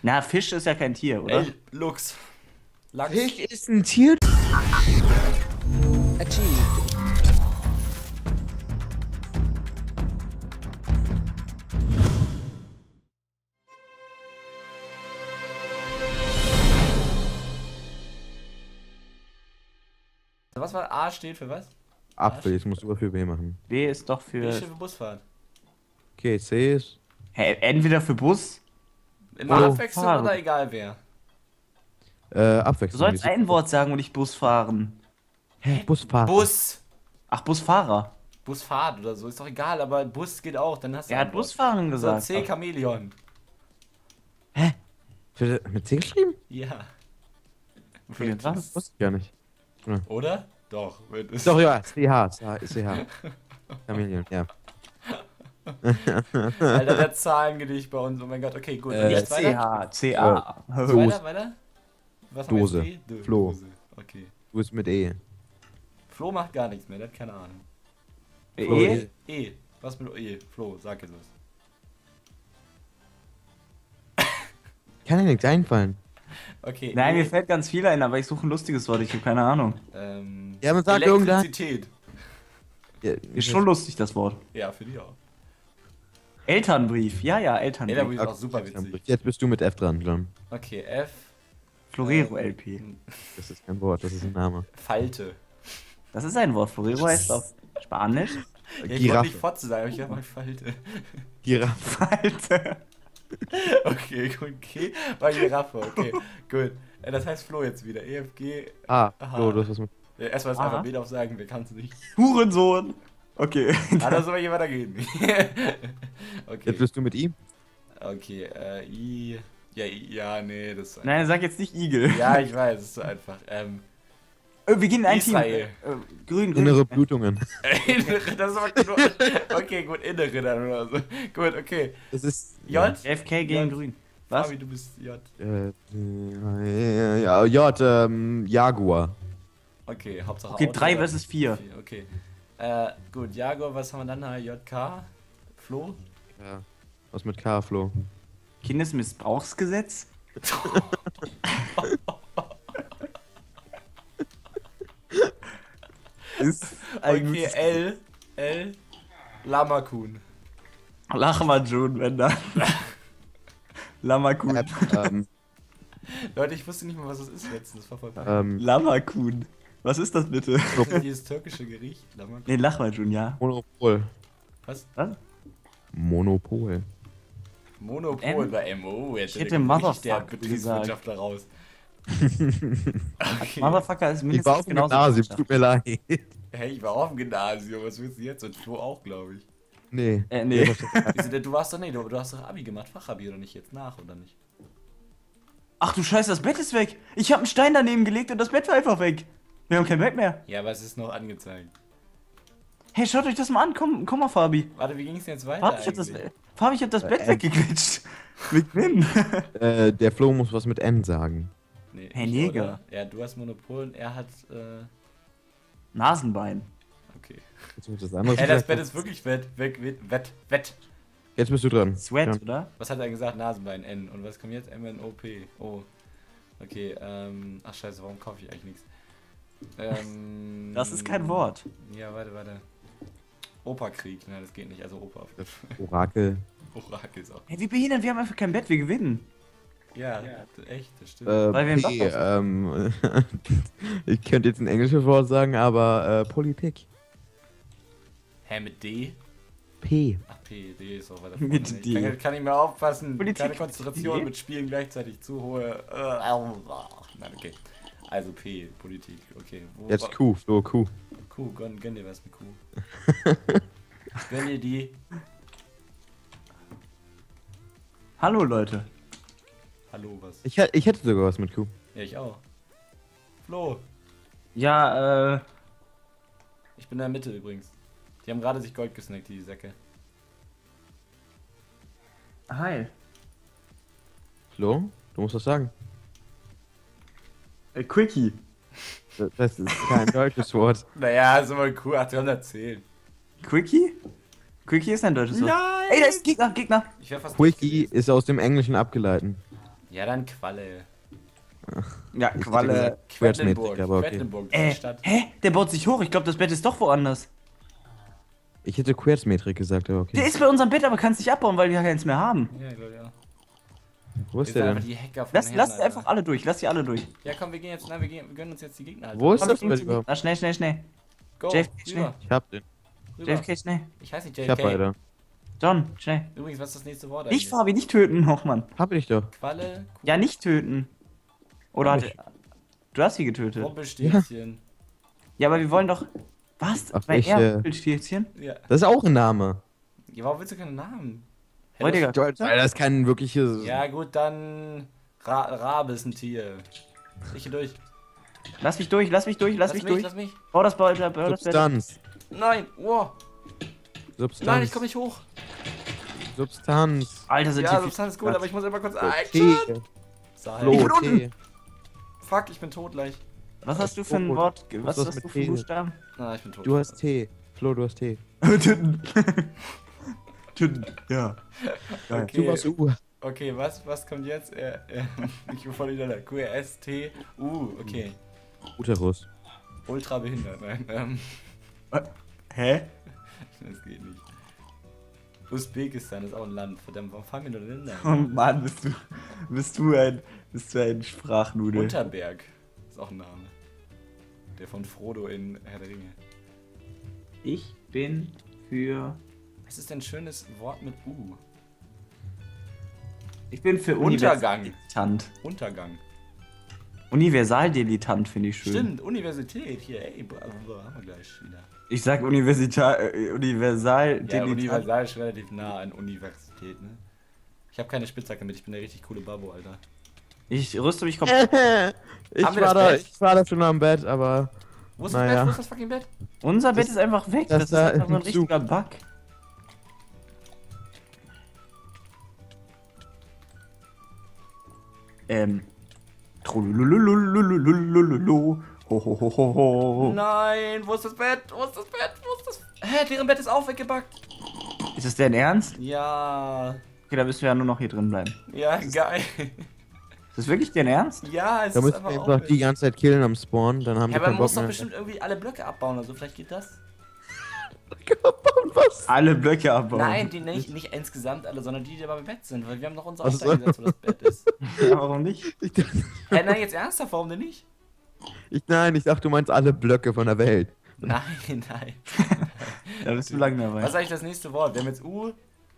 Na, Fisch ist ja kein Tier, oder? Ey, Luchs. Lachs. Fisch ist ein Tier. Achieved. Was war A steht für was? Apfel, jetzt musst du was für B machen. B ist doch B für. steht für Busfahrt. Okay, C ist. Hä, entweder für Bus. Immer Oh, Abwechslung Fahren. oder egal wer? Du Abwechslung. sollst ein Wort sagen und nicht Bus fahren. Hä? Busfahrer. Bus. Ach, Busfahrer. Busfahrt oder so, ist doch egal, aber Bus geht auch, dann hast du Er hat ein Wort. Busfahren So, gesagt. C, Chamäleon. Mit C geschrieben? Ja. Für den was? Das wusste ich gar nicht. Oder? Doch. Ist Doch, ja, CH. CH. Chameleon, ja. Alter, der Zahlengedicht bei uns, oh mein Gott, okay, gut. Geht's weiter? CH, CA. Weiter? Was haben wir Dose. jetzt? D? Flo. Dose. Okay. Du bist mit E. Flo macht gar nichts mehr, der hat keine Ahnung. E? E. Was mit E? Flo, sag jetzt was. Kann dir nichts einfallen. Okay. Nein, E, mir fällt ganz viel ein, aber ich suche ein lustiges Wort, ich habe keine Ahnung. Ja, man sagt irgendwann. Elektrizität. Ja, Ist schon lustig, das Wort. Ja, für die auch. Elternbrief, ja, Elternbrief. Elternbrief ist auch super witzig. Jetzt bist du mit F dran, John. Okay, F. Florero LP. Das ist kein Wort, das ist ein Name. Falte. Das ist ein Wort. Florero heißt auf Spanisch. Ja, ich wollte Giraffe. nicht Fotze sagen, aber ich habe mal Falte. Giraffe. Alter. Okay, gut, okay. War Giraffe, okay, gut. Das heißt Flo jetzt wieder. EFG. Ah, Aha. Flo, du hast was mit. Ja, erstmal das Aha. Alphabet aufsagen, wer kann es nicht. Hurensohn. Okay. Ah, soll hier weitergehen. Okay. Jetzt bist du mit I? Okay, I. Ja, ja, nee, das ist. Nein, sag jetzt nicht Igel. Ja, ich weiß, das ist so einfach. Wir gehen in ein Israel. Team. Grün. Innere Blutungen. Innere, das ist aber nur. Okay, gut, innere dann oder so. Gut, okay. Das ist. J. FK gegen J. Grün. Was? Fabi, du bist J. Ja, J, Jaguar. Okay, Hauptsache. Okay, Auto 3 oder- versus 4. Okay. Gut, Jaguar, was haben wir dann? JK? Flo? Ja. Was mit K, Flo? Kindesmissbrauchsgesetz? Ist Okay, L. Lamakun. Lachmann-Jun, wenn da. Lamakun. Leute, ich wusste nicht mal, was das ist letztens. Das war voll Lamakun. Was ist das bitte? Dieses türkische Gericht. Lamakun. Nee, Lachmann-Jun, ja. Monopol. Was? Was? Monopol. Monopol bei MO. Jetzt Ich hätte der Motherfucker Betriebswirtschaftler raus. Okay. Motherfucker ist Ich war mindestens auf dem genauso. Gymnasium, tut mir leid. Hey, ich war auch im Gymnasium. Was willst du jetzt? Und Flo auch, glaube ich. Nee. Nee. Wieso, du warst doch, nee, du hast doch Abi gemacht, Fachabi oder nicht? Jetzt nach, oder nicht? Ach du Scheiße, das Bett ist weg. Ich habe einen Stein daneben gelegt und das Bett war einfach weg. Wir haben kein Bett mehr. Ja, aber es ist noch angezeigt. Hey, schaut euch das mal an. Komm mal, Fabi. Warte, wie ging es denn jetzt weiter? Fabi, ich hab das Bett N. weggequetscht. Mit wem? Der Flo muss was mit N sagen. Nee, Herr ich, Jäger. oder? Ja, du hast Monopol und er hat, Nasenbein. okay. Jetzt wird das andere. Ey, das Bett ist wirklich wett. Jetzt bist du dran. Sweat, Ja. oder? Was hat er gesagt? Nasenbein, N. Und was kommt jetzt? M-N-O-P. Oh. Okay, ach scheiße, warum kaufe ich eigentlich nichts? Das ist kein Wort. Ja, warte. Operkrieg, nein, das geht nicht, also Oper. Orakel. Orakel ist auch. Hey, wie behindert, wir haben einfach kein Bett, wir gewinnen. Ja, echt, das stimmt. Weil wir im P, Bad ich könnte jetzt ein englisches Wort sagen, aber Politik. Hä, mit D? P. Ach, P, D ist auch weiter Mit vorne. D. Kann ich mal aufpassen. Politik Keine mit Konzentration D? mit Spielen gleichzeitig zu hohe. Nein, okay. Also P, Politik, okay. Jetzt Q, Flo, Q. Q, gönn dir was mit Q. Gönn dir die. Hallo, Leute. Hallo, was? Ich hätte sogar was mit Q. Ja, ich auch. Flo, Ja, ich bin in der Mitte übrigens. Die haben gerade sich Gold gesnackt, die Säcke. hi. Flo, du musst was sagen. Quickie. Das ist kein deutsches Wort. Naja, ist immer cool. 810. Quickie? Quickie ist ein deutsches Wort. Nein! Ey, da ist Gegner. Ich wär fast Quickie nicht gewesen. ist aus dem Englischen abgeleitet. Ja, dann Qualle. Ja, Qualle. Quedlinburg. aber okay. Quedlinburg, Stadt. Hä? Der baut sich hoch. Ich glaube, das Bett ist doch woanders. Ich hätte Querzmetrik gesagt, aber okay. Der ist bei unserem Bett, aber kann es nicht abbauen, weil wir keins mehr haben. Ja, ich glaube ja. Wo ist Wir sind der einfach denn? die Hacker von Lass Herren, einfach alle durch. Lass sie alle durch. Ja, komm, wir gehen jetzt. Nein, wir gönnen uns jetzt die Gegner. Alter. Wo ist Komm, das wir Bett gehen überhaupt? Na, schnell, schnell, schnell. Go, JFK, rüber, schnell. Ich hab den. rüber. JFK, schnell. Ich heiße nicht Ich hab JFK. beide. John, schnell. Übrigens, was ist das nächste Wort Nicht Fabi, nicht töten, Och Mann. Hab ich doch. Qualle, Ja, nicht töten. Oder Hab hat du hast sie getötet. Rumpelstilzchen. Ja, aber wir wollen doch. Was? Ach, Bei ich, Rumpelstilzchen? Ja. Das ist auch ein Name. Ja, warum willst du keinen Namen? Heutiger. Weil das kein wirkliches. Ja, gut, dann. Rabe ist ein Tier. Ich hier durch. Lass mich durch, lass mich durch, lass mich durch. Lass mich. Bau das Bett, bau das Bett. Substanz. Nein, wow. Substanz. Nein, ich komme nicht hoch. Substanz. Alter, sind Ja, die Substanz ist gut, aber ich muss immer kurz. Tee. Sag, Flo, unten. Tee. Fuck, ich bin tot gleich. Was hast du für ein Wort? Was was hast mit du für T? Buchstaben? Ah, ich bin tot. Du hast Tee. Flo, du hast Tee. Töten. Töten. Ja. Geil. Du warst U. Okay, was kommt jetzt? Ich bin voll wieder QRSTU, okay. Uterus. Ultra behindert, nein. Hä? Das geht nicht. Usbekistan ist auch ein Land, verdammt, warum fallen mir nur Länder? Oh Mann, bist du ein Sprachnudel. Unterberg ist auch ein Name. Der von Frodo in Herr der Ringe. Ich bin für. Was ist denn ein schönes Wort mit U? Ich bin für Untergang. Universaldilettant. Untergang. Universaldilettant finde ich schön. Stimmt, Universität hier, ey, haben wir gleich wieder. Ich sag Universaldilettant. Ja, Universal ist relativ nah an Universität, ne? Ich habe keine Spitzhacke mit, ich bin der richtig coole Babbo, Alter. Ich rüste mich komplett. Ich Haben wir das war, da, Bett? ich war da schon am Bett, aber. Wo ist das Naja. Bett? Wo ist das fucking Bett? Unser Bett ist einfach weg. das Das ist da einfach so ein im Zug. richtiger Bug. Trululululululululu. Ho, ho, ho, ho, ho. Nein, wo ist das Bett? Wo ist das Bett? Wo ist das? Hä, deren Bett ist auch weggebackt. Ist das dein Ernst? Ja. Okay, da müssen wir ja nur noch hier drin bleiben. Ja, geil. Ist das wirklich dein Ernst? Ja, es Da ist müssen wir einfach einfach auch die ganze Zeit killen am Spawn, dann haben Ja, die aber man keinen muss Bock doch mehr. bestimmt irgendwie alle Blöcke abbauen oder so, vielleicht geht das. Was? Alle Blöcke abbauen. Nein, die nicht insgesamt alle, sondern die beim Bett sind, weil wir haben doch unser Ach Haus so. eingesetzt, wo das Bett ist. Ja, warum nicht? Hä, nein, jetzt ernsthaft, warum denn nicht? Nein, ich dachte, du meinst alle Blöcke von der Welt. Nein, nein. Da bist du lang dabei. Was ist eigentlich das nächste Wort? Wir haben jetzt U.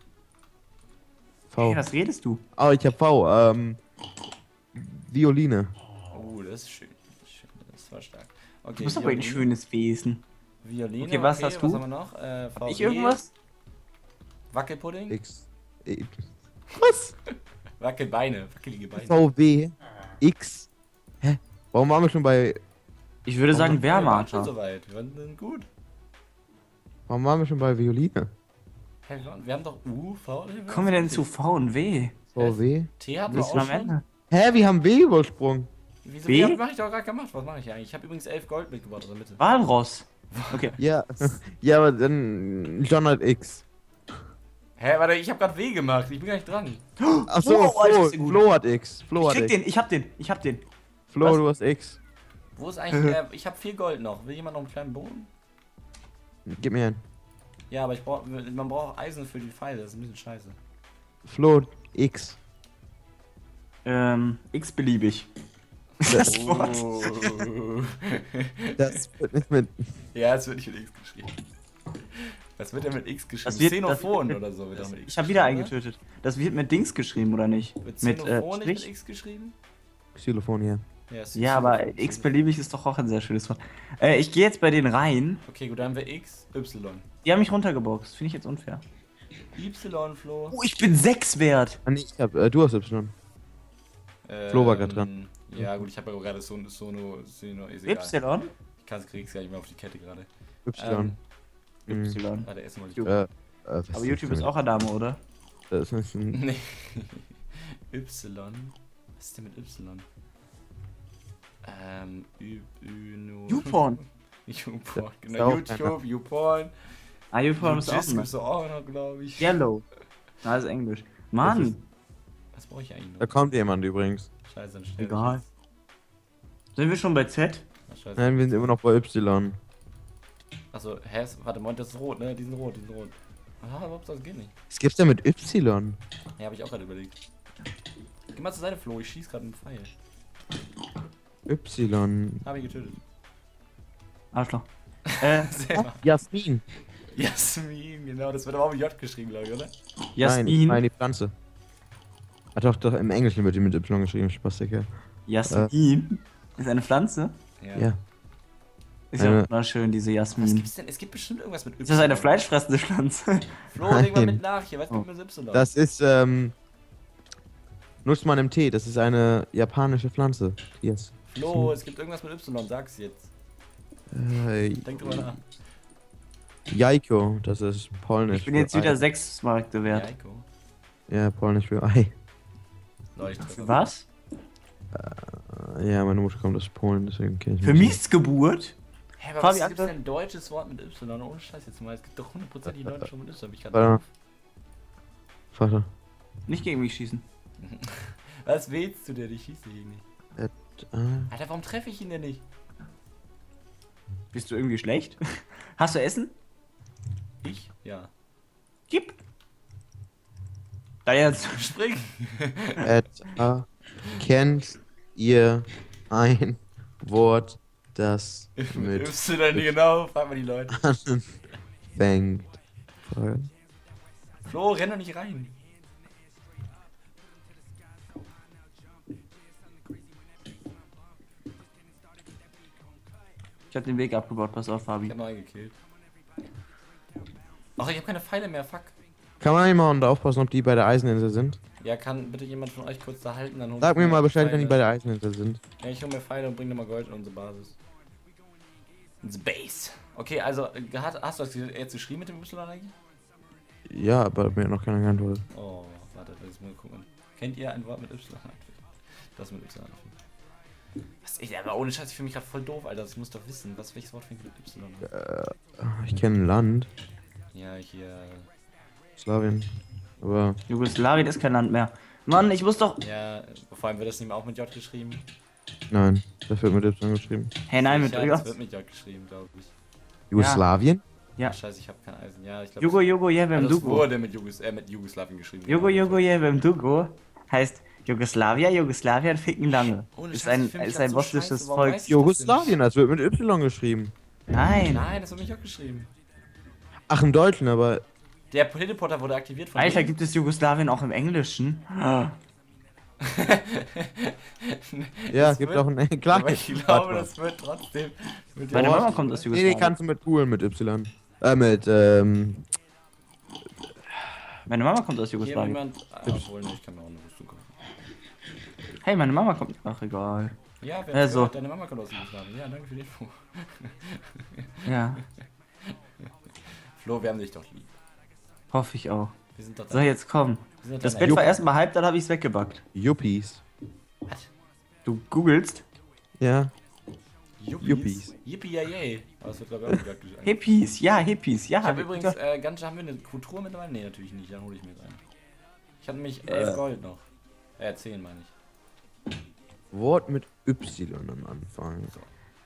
V. Hey, was redest du? Oh, ich hab V. Violine. Oh, das ist schön. Das war stark. Okay, Du bist aber ein Violine. schönes Wesen. Violine. Okay, was hast du? Was haben wir noch? VW, Ich irgendwas? Wackelpudding. X. Was? Wackelbeine. Wackelige Beine. VW. X. Hä? Warum waren wir schon bei. Ich würde sagen Wir waren schon Wehrmacher. soweit. Wir waren gut. Warum waren wir schon bei Violine? Hä, wir haben doch U, V. Kommen wir denn zu V und W? VW. T hatten wir Bis auch zum schon. Ende. Hä, wir haben W übersprungen. Wieso? B? Ja, mach ich doch gerade gemacht. Was mache ich eigentlich? Ich habe übrigens 11 Gold mitgebracht aus der Mitte. Walross. Okay. Ja. Ja, aber dann. John hat X. Hä, warte, ich habe gerade W gemacht. Ich bin gar nicht dran. Achso, Wow, Alter, Flo, ist der gut. Flo hat X. Flo Ich hat krieg X. den, ich hab den. Flo, Was? du hast X. Wo ist eigentlich. Ich habe 4 Gold noch. Will jemand noch einen kleinen Bogen? Gib mir einen. Ja, aber man braucht Eisen für die Pfeile. Das ist ein bisschen scheiße. Flo, X. X-beliebig. Das, Oh. das wird nicht mit. Ja, es wird nicht mit X geschrieben. Was wird denn mit X geschrieben? Das wird- Xenophon das- oder so wird doch mit X Ich habe wieder geschrieben, eingetötet. Das wird mit Dings geschrieben, oder nicht? oder? Wird Mit Xenophon nicht mit Strich? X geschrieben? Xylophon hier. Ja, ist Ja, Xenophon. aber X-beliebig ist doch auch ein sehr schönes Wort. Ich gehe jetzt bei denen rein. Okay, gut, dann haben wir X, Y. Die haben mich runtergeboxt. Finde ich jetzt unfair. Y, Flo. Oh, ich bin 6 wert. Ah, nee, ich hab, du hast Y. Flo war grad dran. Ja, gut, ich habe ja gerade Sono, ist egal. Y? Ich krieg's gar nicht mehr auf die Kette gerade. Y. Mhm. Y. Warte, essen wollte ich. Was Aber YouTube ist auch ein Name, oder? Das ist ein Nee. Y. Was ist denn mit Y? YouPorn. YouPorn, ist genau. auch YouTube, YouPorn. Ah, YouPorn ist auch YouGIS ein gibt's doch auch noch, glaube ich. Yellow. Na, ist Englisch. Mann. Was brauche ich eigentlich Da noch? kommt jemand übrigens. Scheiße, dann stell Egal. dich Sind wir schon bei Z? jetzt. Ach, scheiße. Nein, wir sind immer noch bei Y. Achso, warte, Moment, das ist rot, ne? Die sind rot. Aha, überhaupt, das geht nicht. Was gibt's denn mit Y? Ja, habe ich auch gerade überlegt. Geh mal zur Seite, Flo, ich schieß gerade einen Pfeil. Y. Habe ihn getötet. Arschloch. Selber. Jasmin. Jasmin, genau, das wird aber auch mit J geschrieben, glaube ich, oder? Nein, ich Jasmin. meine die Pflanze. Ah, doch, im Englischen wird die mit Y geschrieben, Spastiker. Jasmin. Ist eine Pflanze? Ja. Ist ja Eine- auch wunderschön, diese Was Jasmin. gibt's denn? Es gibt bestimmt irgendwas mit Y. Ist das eine fleischfressende Pflanze? Flo, denk mal Nein. mit nach hier, was gibt Oh. mit Y? Das ist, nutzt man im Tee. Das ist eine japanische Pflanze. Yes. Flo, es gibt irgendwas mit Y, sag's jetzt. Denk drüber nach. Jajko, das ist polnisch. Ich bin jetzt für wieder Ei. 6 Markte wert. Jaiko. Ja, polnisch für Ei. Leute, ich treffe. Was? Ja, meine Mutter kommt aus Polen, deswegen kenne ich Für mich. Missgeburt? Hä, aber Fabi, was gibt's Akte? denn ein deutsches Wort mit Y? Ohne Scheiß jetzt mal. Es gibt doch 100% Leute schon mit Y. Hab ich Warte. gerade. Vater. Nicht gegen mich schießen. Was willst du denn? Ich schieße ihn nicht. Ah, Alter, warum treffe ich ihn denn nicht? Bist du irgendwie schlecht? Hast du Essen? Ich? Ja. Gib! Da jetzt. Spring! kennt ihr ein Wort, das mit Y genau, frag mal die Leute. anfängt? Flo, renn doch nicht rein. Ich hab den Weg abgebaut, pass auf, Ich Fabi. hab noch einen gekillt. Ach, ich hab keine Pfeile mehr, fuck. Kann man nicht mal und aufpassen, ob die bei der Eiseninsel sind? Ja, kann bitte jemand von euch kurz da halten, dann hol Sag ich mir mal Bescheid, Pfeile. wenn die bei der Eiseninsel sind. Ja, ich hol mir Pfeile und bring nochmal Gold in unsere Basis. Ins Base. Okay, also, hast du das jetzt geschrieben mit dem Y eigentlich? Ja, aber mir hat noch keiner geantwortet. Oh, warte, lass mal gucken. Kennt ihr ein Wort mit Y? Das mit Y. Was, ich, aber ohne Scheiß, ich fühle mich gerade voll doof, Alter. Ich muss doch wissen, welches Wort fängt mit Y an? Ich kenne ein Land, Ja, hier. Slawien. Aber Jugoslawien ist kein Land mehr. Mann, ich muss doch. Ja, vor allem wird das nicht mehr auch mit J geschrieben. nein, das wird mit Y geschrieben. Hey, nein, mit Ja, das J. wird mit J geschrieben, glaube ich. Jugoslawien? Ja. Scheiße, ich habe kein Eisen. Ja, ich glaube. Jugo, Jugo, jebem, das Dugo. wurde mit Jugoslawien geschrieben. Jugo, genau. Jugo, jebem, Dugo heißt Jugoslawien ficken lange. Ohne Ist Scheiß, ein, ich fühl mich ist grad ein so bosnisches scheiße, warum Volk. weiß ich das Jugoslawien, das wird mit Y geschrieben. Nein. Nein, das wird mit J geschrieben. Ach, im Deutschen, aber Der Teleporter wurde aktiviert von Alter, wem? gibt es Jugoslawien auch im Englischen? ja, Das gibt wird- auch ein klar. Aber ich Warte glaube, mal. das wird trotzdem. Mit Meine J Mama geschrieben. kommt aus Nee, die Jugoslawien. kannst du mit Polen mit Y. Meine Mama kommt aus Hier Jugoslawien. jemand. Obwohl, ne, ich kann mir auch eine Rüstung kaufen. Hey, meine Mama kommt. Ach, egal. Ja, wer Also. gehört? Deine Mama kommt aus Jugoslawien. Ja, danke für die Info. Ja, Flo, wir haben dich doch lieb. hoffe ich auch. Wir sind doch So, jetzt komm. wir sind doch Das deine Bett war Eltern. erstmal halb, dann habe ich es weggebackt. Yuppies. Was? Du googelst? Ja. Yuppies. Yippie yay. Aber es wird glaube ich auch nicht geschrieben. Hippies, ja, Hippies, ja. Ich habe übrigens, ganz haben wir eine Kultur mittlerweile? Nee, natürlich nicht, dann hole ich mir jetzt ein. Ich hatte nämlich 11 Gold noch. 10 meine ich. Wort mit Y am Anfang. So.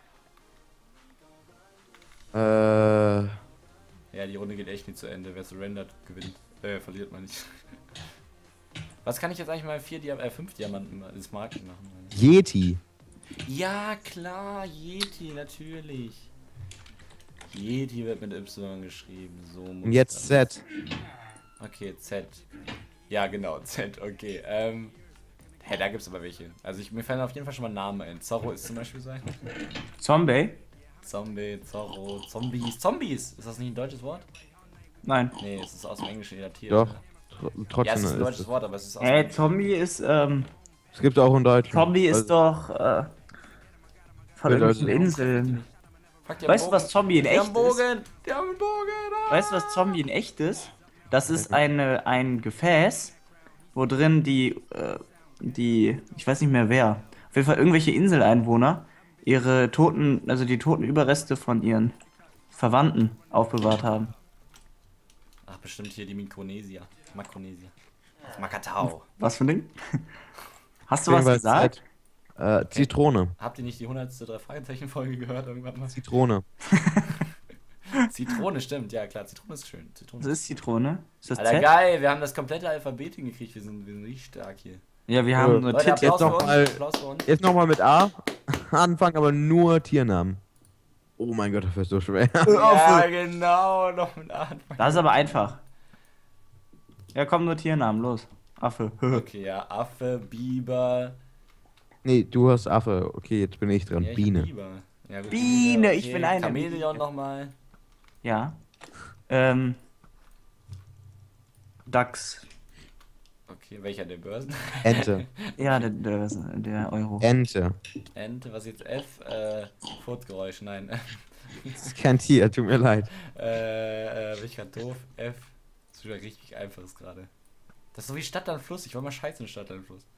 Ja, die Runde geht echt nicht zu Ende. Wer surrendert, gewinnt. Verliert man nicht. Was kann ich jetzt eigentlich mal 5 Diamanten ins Marken machen? Yeti. Ja, klar, Yeti, natürlich. Yeti wird mit Y geschrieben. So muss Und jetzt das. Z. Okay, Z. Ja, genau, Z, okay. Hä, da gibt's aber welche. Also mir fallen auf jeden Fall schon mal Namen ein. Zorro ist zum Beispiel so ein. Zombie? Zombie, Zorro, Zombies. Zombies! Ist das nicht ein deutsches Wort? Nein. Nee, es ist aus dem Englischen adaptiert. Doch. Ja, Trotzdem es ist ein ist deutsches es. Wort, aber es ist aus Hey, Zombie ist, Es gibt auch in Deutsch. Zombie ist doch, von Wird irgendwelchen also- Inseln. Fuck, die haben Weißt du, was Bogen. Zombie in Die echt haben ist? Bogen! Die haben einen Bogen! Ah! Weißt du, was Zombie in echt ist? Das ist ein Gefäß, wo drin ich weiß nicht mehr wer, auf jeden Fall irgendwelche Inseleinwohner ihre toten, also die toten Überreste von ihren Verwandten aufbewahrt haben. Ach, bestimmt hier die Mikronesia. Makronesia. Makatao. Was für ein Ding? Hast du was gesagt? Zitrone. Habt ihr nicht die 100. 3-Fragezeichen-Folge gehört irgendwann mal? Zitrone. Zitrone, stimmt. Ja, klar, Zitrone ist schön. Zitrone Das ist Zitrone. Ist das Alter, Z? geil, wir haben das komplette Alphabet hingekriegt. Wir sind richtig stark hier. Ja, wir haben nur Leute, Tit. Applaus Jetzt für noch uns. mal- Applaus für uns. Jetzt nochmal mit A anfangen, aber nur Tiernamen. Oh mein Gott, das wird so schwer. Ja, genau. Noch mit A anfangen. Das ist aber einfach. Ja, komm, nur Tiernamen, los. Affe. Okay, ja, Affe, Biber. Nee, du hast Affe. Okay, jetzt bin ich dran. Ja, ich hab Biene. Biber. Ja, gut, Biene, ich bin eine Chamäleon Biene. nochmal. Ja. Dachs. Okay, welcher der Börsen? Ente. Ja, der Euro. Ente. Ente, was jetzt F? Furzgeräusch, nein. Das ist kein Tier, tut mir leid. Bin ich grad doof? F. Das ist wieder richtig einfaches gerade. Das ist so wie Stadt an Fluss. Ich war mal scheiße in Stadt an Fluss.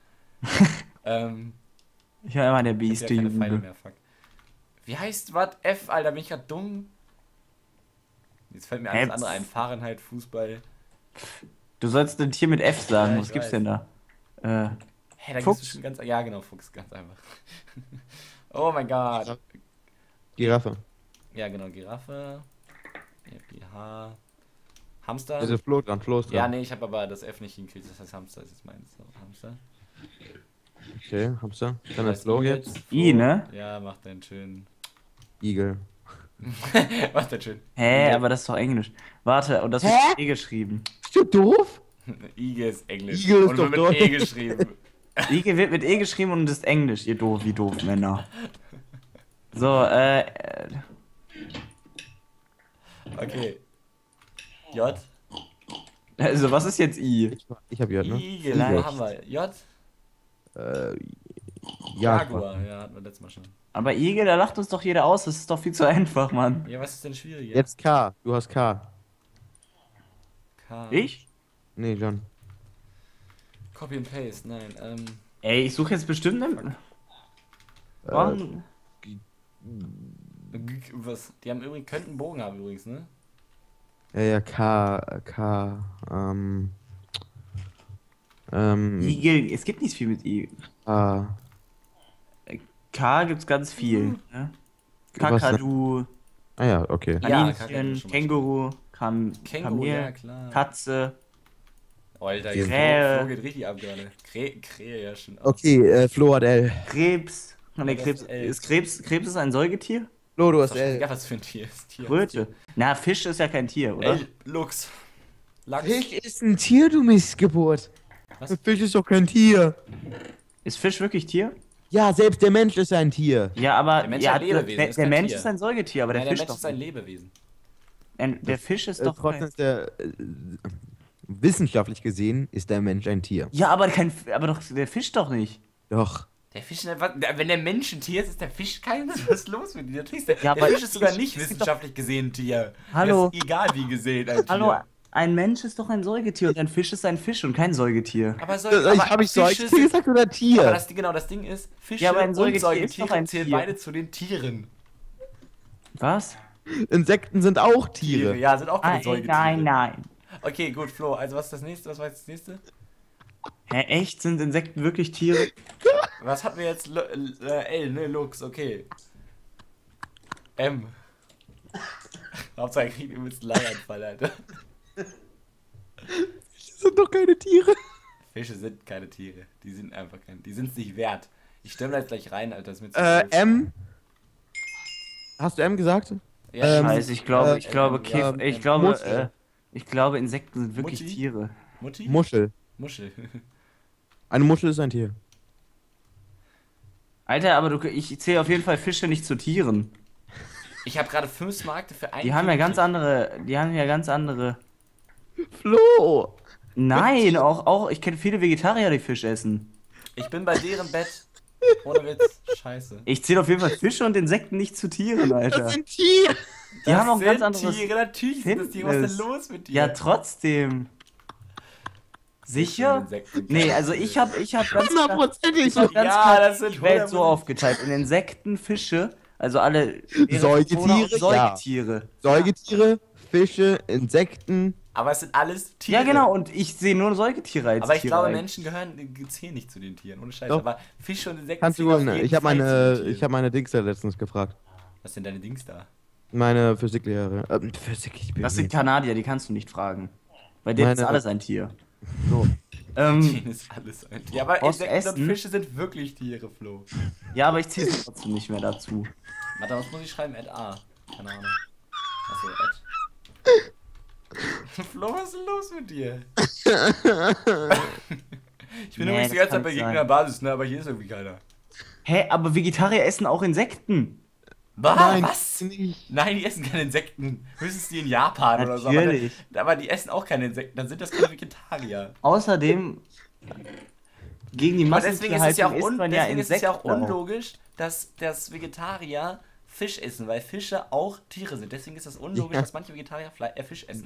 Ich war immer der Ich Biest, hab der ja keine Pfeile Jude. mehr, fuck. Wie heißt was? F, Alter, bin ich grad dumm? Jetzt fällt mir alles F. andere ein. Fahrenheit, Fußball. Du sollst ein Tier mit F sagen. Ja, Was ich gibt's weiß. denn da? Hä, da Fuchs. gibt's bestimmt ganz. Ja, genau, Fuchs, ganz einfach. Oh mein Gott. Giraffe. Ja, genau, Giraffe. FGH. Hamster. Also Flo dran, Flo ist dran. Ja, nee, ich habe aber das F nicht hingekriegt, das heißt Hamster ist jetzt meins. So, Hamster. Okay, Hamster. Dann Das ist Flo I jetzt. I, ne? Ja, mach den schön. Igel. Mach den schön. Hä, Igel. aber das ist doch Englisch. Warte, und das wird mit E geschrieben. Bist du doof? Igel ist Englisch. Igel ist und doch wird mit E Deutsch. geschrieben. Igel wird mit E geschrieben und ist Englisch, ihr doof, wie doof, Männer. So, Okay. J. also was ist jetzt I? Ich hab J, ne? Igel, Igel. wo haben wir? J. Jaguar. Ja, hatten wir letztes Mal schon. Aber Igel, da lacht uns doch jeder aus, das ist doch viel zu einfach, Mann. Ja, was ist denn schwieriger? Jetzt K. Du hast K. K. Ich? Nee, John. Copy and Paste, nein. Ey, ich suche jetzt bestimmt einen. Warum? Was? Die haben übrigens, könnten einen Bogen haben übrigens, ne? Ja, K. Igel, es gibt nicht viel mit I. K. K gibt's ganz viel. Ne? Kakadu, Ah ja, okay. Ja, Kaninchen, Kakadu schon mal. Känguru, Känguru, Kamel, ja klar. Katze. Alter, Krähe. Flo geht richtig ab gerade. Krähe, ja schon. Okay, Flo hat L. Krebs. Nee, das Krebs. ist L. Ist Krebs ist ein Säugetier? Flo, du hast Ja, L. was für ein Tier ist Tier? Kröte. Na, Fisch ist ja kein Tier, oder? L. Luchs. Lachs. Fisch ist ein Tier, du Missgeburt. Was? Fisch ist doch kein Tier. Ist Fisch wirklich Tier? Ja, selbst der Mensch ist ein Tier. Ja, aber Der Mensch ja, ist ein Lebewesen, der, ist der kein Mensch Tier. ist ein Säugetier, aber der Nein, der Fisch Mensch doch ist ein nicht. Lebewesen. Der Fisch ist doch Trotzdem kein... ist der wissenschaftlich gesehen ist der Mensch ein Tier. Ja, aber aber doch der Fisch doch nicht. Doch. Der Fisch, wenn der Mensch ein Tier ist, ist der Fisch kein. Was ist los mit dir? Natürlich ist Ja, der aber Fisch ist sogar Fisch nicht ist doch- wissenschaftlich gesehen ein Tier. Hallo. Der ist egal wie gesehen ein Tier. Hallo, ein Mensch ist doch ein Säugetier und ein Fisch ist ein Fisch und kein Säugetier. Aber Habe ich Fische Säugetier gesagt oder Tier? Aber das Ding ist, Fische Ja, aber ein und Säugetier ist Säugetiere doch ein zählen Tier. beide zu den Tieren. Was? Insekten sind auch Tiere. Ja, sind auch keine Säugetiere. Nein. Okay, gut, Flo, also was ist das nächste? Was war jetzt das nächste? Hä, echt? Sind Insekten wirklich Tiere? Was hatten wir jetzt? L, ne, Lux, okay. M. Hauptsache ich krieg übelst einen Leianfall, Alter. Das sind doch keine Tiere. Fische sind keine Tiere. Die sind einfach keine. Die sind es nicht wert. Ich stelle da jetzt gleich rein, Alter. Das ist mir zu doof. M. Hast du M gesagt? Ja, Scheiße, ich glaube, Insekten sind wirklich Mutti? Tiere. Mutti? Muschel. Muschel. Eine Muschel ist ein Tier. Alter, aber ich zähle auf jeden Fall Fische nicht zu Tieren. Ich habe gerade 5 Markte für einen. Die haben ja ganz andere. Flo! Nein, auch ich kenne viele Vegetarier, die Fisch essen. Ich bin bei deren Bett. Ohne Witz. Scheiße. Ich zähle auf jeden Fall Fische und Insekten nicht zu Tieren, Alter. Das sind Tiere! Die haben auch sind ganz anderes Tiere, natürlich sind das Tiere. Was ist Fitness. denn los mit dir? Ja, trotzdem. Sicher? Insekten. Nee, also ich hab ganz klar, 100%ig. ich hab ganz Ja, klar das sind die Welt so 100%. aufgeteilt. In Insekten, Fische, also alle Säugetiere, ja. Säugetiere. Säugetiere, Fische, Insekten, Aber es sind alles Tiere. Ja, genau, und ich sehe nur Säugetiere als Aber ich Tiere glaube, eigentlich. Menschen zählen nicht zu den Tieren, ohne Scheiß. Doch. Aber Fische und Insekten Kannst du zählen auf googeln. jeden Ich habe Fall zu den Tieren. meine Dings da letztens gefragt. Was sind deine Dings da? Meine Physiklehrerin. Physik, ich bin Das sind nicht. Kanadier, die kannst du nicht fragen. Bei denen ist Meine- alles ein Tier. So. Denen ist alles ein Tier. Aber Aus Insekten und Essen? Fische sind wirklich Tiere, Flo. Ja, aber ich ziehe es trotzdem nicht mehr dazu. Warte, was muss ich schreiben? A. Keine Ahnung. Achso, Flo, was ist denn los mit dir? Ich bin Nee, übrigens die das ganze Zeit kann bei nicht sein. Gegnerbasis, ne? Aber hier ist irgendwie keiner. Hä, aber Vegetarier essen auch Insekten. Was? Nicht. Nein, die essen keine Insekten. Höchstens die in Japan oder so. Natürlich. Aber die essen auch keine Insekten. Dann sind das keine Vegetarier. Außerdem, gegen die Aber deswegen ist es ja auch, Massenhaltung isst man ja deswegen ist es ja auch Insekten. unlogisch, dass Vegetarier Fisch essen, weil Fische auch Tiere sind. Deswegen ist es unlogisch, Ja. dass manche Vegetarier Fisch essen.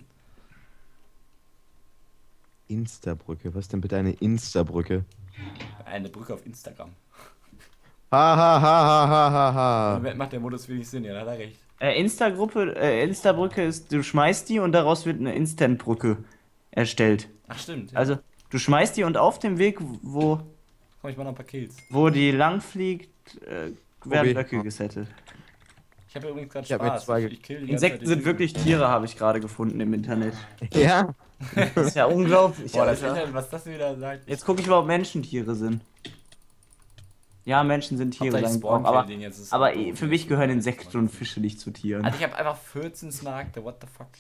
Instabrücke. Was denn bitte eine Instabrücke? Eine Brücke auf Instagram. Ha ha ha ha ha ha ha. Im Moment macht der Modus wenig Sinn, ja, da hat er recht. Instabrücke ist, du schmeißt die und daraus wird eine Instantbrücke erstellt. Ach stimmt. Ja. Also, du schmeißt die und auf dem Weg, Komm, ich mach noch ein paar Kills. wo die lang fliegt, werden Okay. Blöcke gesettet. Ich habe übrigens gerade Ich hab mir Spaß. zwei Ich kill die ganze Zeit Insekten die sind Tiere. wirklich Tiere, habe ich gerade gefunden im Internet. Ja. Das ist ja unglaublich. Boah, das Alter. Internet, was das wieder sagt. Jetzt gucke ich mal, ob Menschen Tiere sind. Ja, Menschen sind Tiere, Hauptsache ich sagen spawn aber, kill den jetzt, ist aber so doof. für mich gehören Insekten und Fische nicht zu Tieren. Alter, ich habe einfach 14 Smaragde, what the fuck?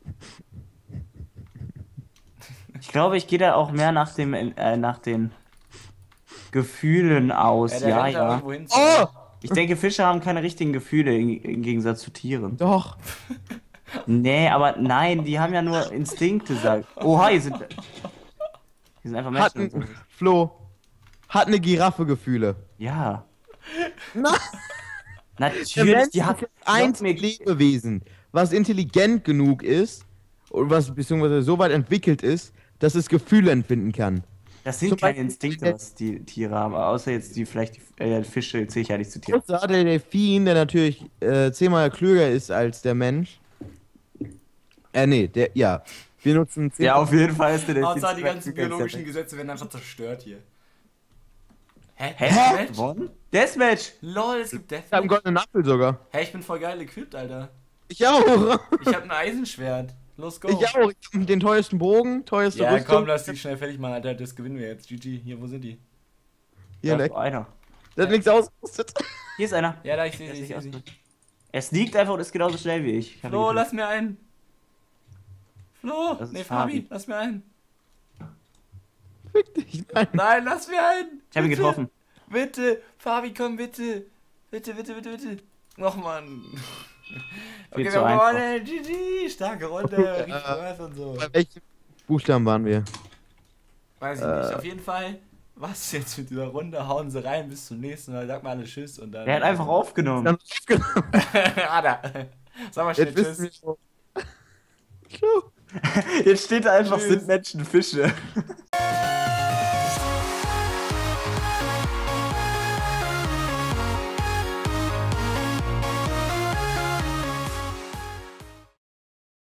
Ich glaube, ich gehe da auch mehr nach den Gefühlen aus. der Ja, rennt da ja. irgendwo hin. Oh! Ich denke, Fische haben keine richtigen Gefühle im Gegensatz zu Tieren. Doch. Nee, aber nein, die haben ja nur Instinkte, sag. Oha, hier sind einfach Hat Menschen. und ein, so. Flo. Hat eine Giraffe Gefühle. Ja. Nein. Der Natürlich, Mensch die hat ist ein Lebewesen, was intelligent genug ist und was beziehungsweise so weit entwickelt ist, dass es Gefühle empfinden kann. Das sind Zum keine Beispiel- Instinkte, was die Tiere haben, außer jetzt die vielleicht Fische zähle ich ja nicht zu Tieren. Außer der Delfin, der natürlich 10-mal klüger ist als der Mensch. Nee, ja. Wir nutzen 10 Ja, auf jeden Fall ist der Delfin Hauptsache die ganzen klüger als der biologischen Mensch. Gesetze werden einfach zerstört hier. Hä? Hä? Deathmatch? Gewonnen? Deathmatch! Lol, es gibt Ich hab einen Deathmatch. goldenen Apfel sogar. Hey, ich bin voll geil equipped, Alter. Ich auch. Ich hab ein Eisenschwert. Los, go. Ich auch. Ich hab den teuersten Bogen, teuerste Ja, Rüstung. komm, lass die schnell fertig machen, Alter. Das gewinnen wir jetzt. GG. Hier, wo sind die? Hier, Da leck. ist einer. Der hat nichts ausgerüstet. Hier ist einer. Ja, da, ich sehe Der sie, ist ich nicht sehe sie. ausgerüstet. Er sneakt einfach und ist genauso schnell wie ich. Ich hab ihn Flo, getötet. lass mir ein. Flo, Das ist nee, Fabi. Fabi, lass mir ein. Fick dich. Nein. Nein, lass mir ein. Ich hab ihn Bitte, getroffen. Bitte, Fabi, komm, bitte. Bitte, bitte, bitte, bitte. Och, Mann. Okay, zu wir haben einfach. gewonnen. GG, starke Runde. Richtig was und so. Bei welchen Buchstaben waren wir? Weiß ich nicht. Auf jeden Fall, was jetzt mit dieser Runde? Hauen sie rein. Bis zum nächsten Mal. Sag mal alle Tschüss und dann. Der hat einfach aufgenommen. Dann aufgenommen. Ada. Sag mal schnell Jetzt wissen Tschüss. wir schon. Ciao. Jetzt steht da einfach, Tschüss. sind Menschen Fische.